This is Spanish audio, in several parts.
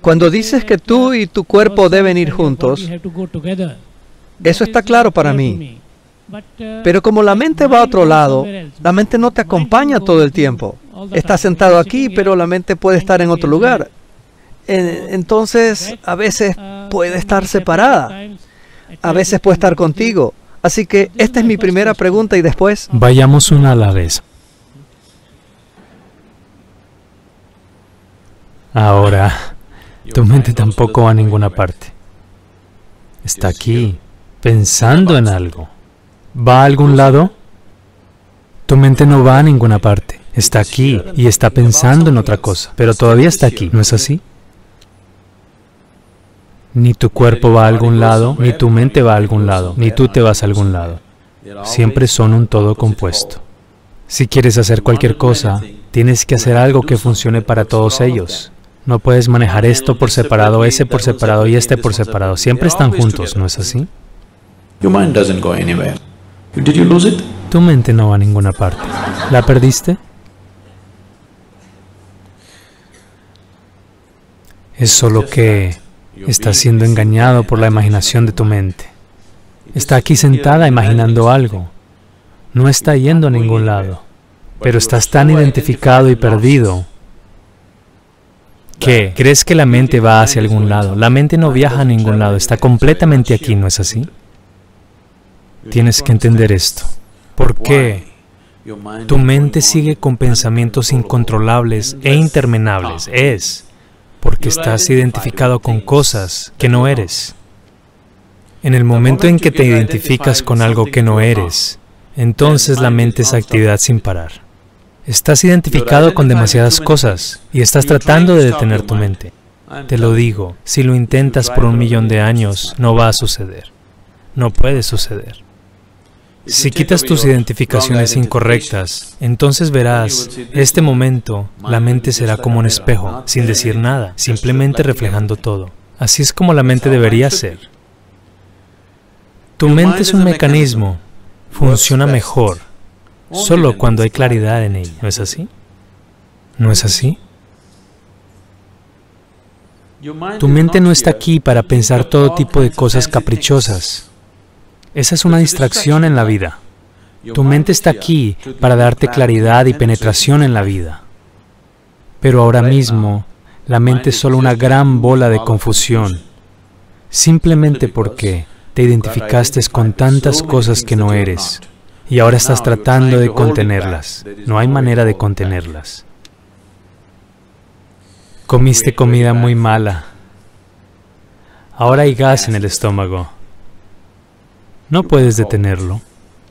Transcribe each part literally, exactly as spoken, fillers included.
Cuando dices que tú y tu cuerpo deben ir juntos, eso está claro para mí. Pero como la mente va a otro lado, la mente no te acompaña todo el tiempo. Estás sentado aquí, pero la mente puede estar en otro lugar. Entonces, a veces puede estar separada. A veces puede estar contigo. Así que esta es mi primera pregunta y después... Vayamos una a la vez. Ahora, tu mente tampoco va a ninguna parte. Está aquí, pensando en algo. ¿Va a algún lado? Tu mente no va a ninguna parte. Está aquí y está pensando en otra cosa, pero todavía está aquí, ¿no es así? Ni tu cuerpo va a algún lado, ni tu mente va a algún lado, ni tú te vas a algún lado. Siempre son un todo compuesto. Si quieres hacer cualquier cosa, tienes que hacer algo que funcione para todos ellos. No puedes manejar esto por separado, ese por separado y este por separado. Siempre están juntos, ¿no es así? Tu mente no va a ninguna parte. ¿La perdiste? Es solo que estás siendo engañado por la imaginación de tu mente. Está aquí sentada imaginando algo. No está yendo a ningún lado. Pero estás tan identificado y perdido que crees que la mente va hacia algún lado. La mente no viaja a ningún lado. Está completamente aquí, ¿no es así? Tienes que entender esto. ¿Por qué? Tu mente sigue con pensamientos incontrolables e interminables. Es porque estás identificado con cosas que no eres. En el momento en que te identificas con algo que no eres, entonces la mente es actividad sin parar. Estás identificado con demasiadas cosas y estás tratando de detener tu mente. Te lo digo, si lo intentas por un millón de años, no va a suceder. No puede suceder. Si quitas tus identificaciones incorrectas, entonces verás, este momento, la mente será como un espejo, sin decir nada, simplemente reflejando todo. Así es como la mente debería ser. Tu mente es un mecanismo, funciona mejor, solo cuando hay claridad en él, ¿no es así? ¿No es así? Tu mente no está aquí para pensar todo tipo de cosas caprichosas. Esa es una distracción en la vida. Tu mente está aquí para darte claridad y penetración en la vida. Pero ahora mismo, la mente es solo una gran bola de confusión, simplemente porque te identificaste con tantas cosas que no eres, y ahora estás tratando de contenerlas. No hay manera de contenerlas. Comiste comida muy mala. Ahora hay gas en el estómago. No puedes detenerlo.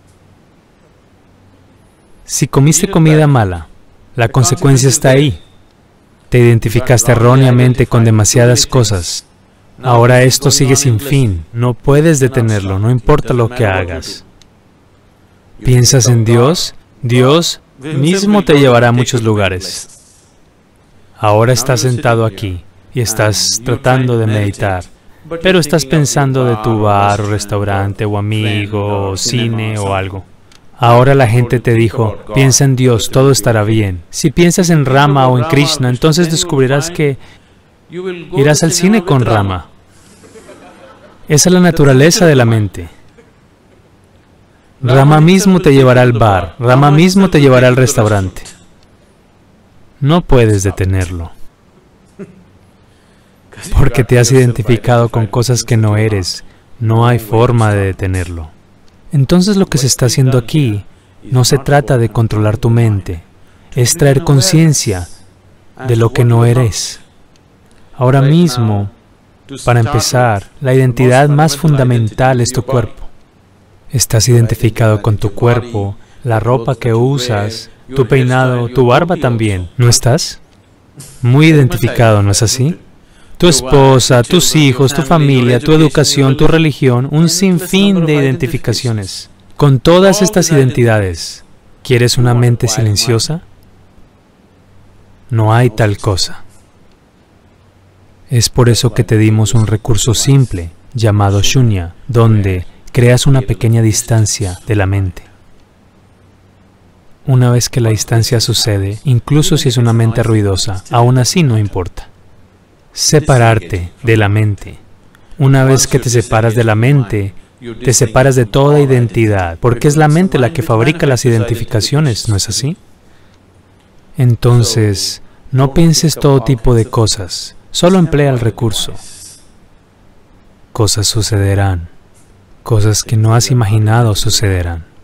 Si comiste comida mala, la consecuencia está ahí. Te identificaste erróneamente con demasiadas cosas. Ahora esto sigue sin fin. No puedes detenerlo, no importa lo que hagas. ¿Piensas en Dios? Dios mismo te llevará a muchos lugares. Ahora estás sentado aquí y estás tratando de meditar. Pero estás pensando de tu bar o restaurante o amigo o cine o algo. Ahora la gente te dijo, piensa en Dios, todo estará bien. Si piensas en Rama o en Krishna, entonces descubrirás que irás al cine con Rama. Esa es la naturaleza de la mente. Rama mismo te llevará al bar, Rama mismo te llevará al restaurante. No puedes detenerlo. Porque te has identificado con cosas que no eres, no hay forma de detenerlo. Entonces lo que se está haciendo aquí no se trata de controlar tu mente, es traer conciencia de lo que no eres. Ahora mismo, para empezar, la identidad más fundamental es tu cuerpo. Estás identificado con tu cuerpo, la ropa que usas, tu peinado, tu barba también, ¿no estás? Muy identificado, ¿no es así? Tu esposa, tus hijos, tu familia, tu educación, tu religión, un sinfín de identificaciones. Con todas estas identidades, ¿quieres una mente silenciosa? No hay tal cosa. Es por eso que te dimos un recurso simple, llamado Shunya, donde creas una pequeña distancia de la mente. Una vez que la distancia sucede, incluso si es una mente ruidosa, aún así no importa. separarte de la mente. Una vez que te separas de la mente, te separas de toda identidad, porque es la mente la que fabrica las identificaciones, ¿no es así? Entonces, no pienses todo tipo de cosas, solo emplea el recurso. Cosas sucederán, cosas que no has imaginado sucederán.